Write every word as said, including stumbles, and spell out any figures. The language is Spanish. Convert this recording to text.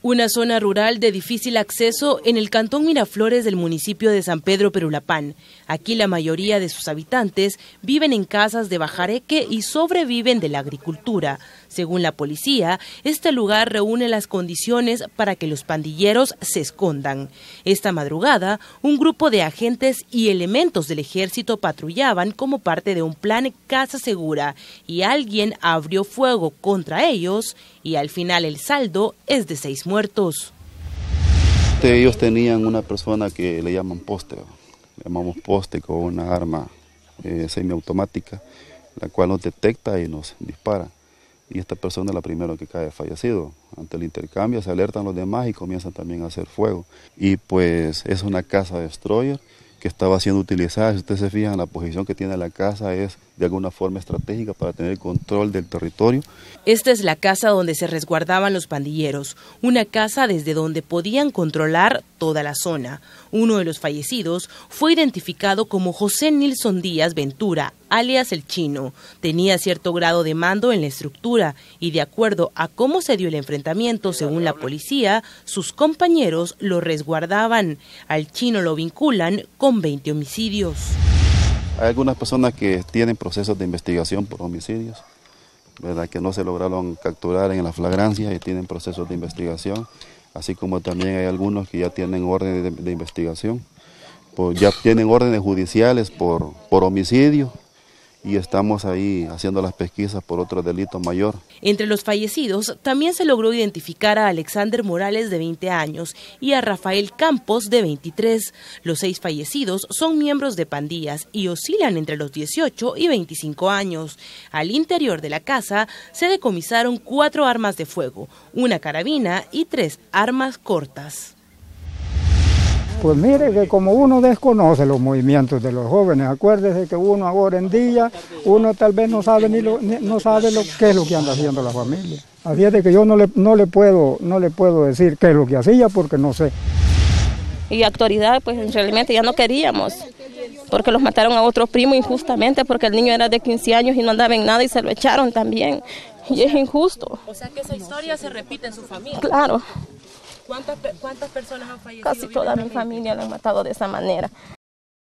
Una zona rural de difícil acceso en el cantón Miraflores del municipio de San Pedro Perulapán. Aquí la mayoría de sus habitantes viven en casas de bajareque y sobreviven de la agricultura. Según la policía, este lugar reúne las condiciones para que los pandilleros se escondan. Esta madrugada, un grupo de agentes y elementos del ejército patrullaban como parte de un plan Casa Segura y alguien abrió fuego contra ellos y al final el saldo es de seis muertos. Ellos tenían una persona que le llaman poste, le llamamos poste con una arma eh, semiautomática, la cual nos detecta y nos dispara. Y esta persona es la primera que cae fallecido. Ante el intercambio se alertan los demás y comienzan también a hacer fuego. Y pues es una casa destroyer que estaba siendo utilizada. Si ustedes se fijan, la posición que tiene la casa es de alguna forma estratégica para tener control del territorio. Esta es la casa donde se resguardaban los pandilleros, una casa desde donde podían controlar toda la zona. Uno de los fallecidos fue identificado como José Nilson Díaz Ventura, alias El Chino. Tenía cierto grado de mando en la estructura y de acuerdo a cómo se dio el enfrentamiento, según la policía, sus compañeros lo resguardaban. Al Chino lo vinculan con veinte homicidios. Hay algunas personas que tienen procesos de investigación por homicidios, ¿verdad?, que no se lograron capturar en la flagrancia y tienen procesos de investigación, así como también hay algunos que ya tienen órdenes de, de investigación, pues ya tienen órdenes judiciales por, por homicidio. Y estamos ahí haciendo las pesquisas por otro delito mayor. Entre los fallecidos también se logró identificar a Alexander Morales, de veinte años, y a Rafael Campos, de veintitrés. Los seis fallecidos son miembros de pandillas y oscilan entre los dieciocho y veinticinco años. Al interior de la casa se decomisaron cuatro armas de fuego, una carabina y tres armas cortas. Pues mire que como uno desconoce los movimientos de los jóvenes, acuérdese que uno ahora en día, uno tal vez no sabe ni lo, ni, no sabe lo qué es lo que anda haciendo la familia. Así es de que yo no le, no le puedo, no le puedo decir qué es lo que hacía porque no sé. Y actualidad, pues realmente ya no queríamos, porque los mataron a otro primo injustamente, porque el niño era de quince años y no andaba en nada y se lo echaron también. Y es injusto. O sea que esa historia se repite en su familia. Claro. ¿Cuántas, ¿Cuántas personas han fallecido? Casi toda mi familia la han matado de esa manera.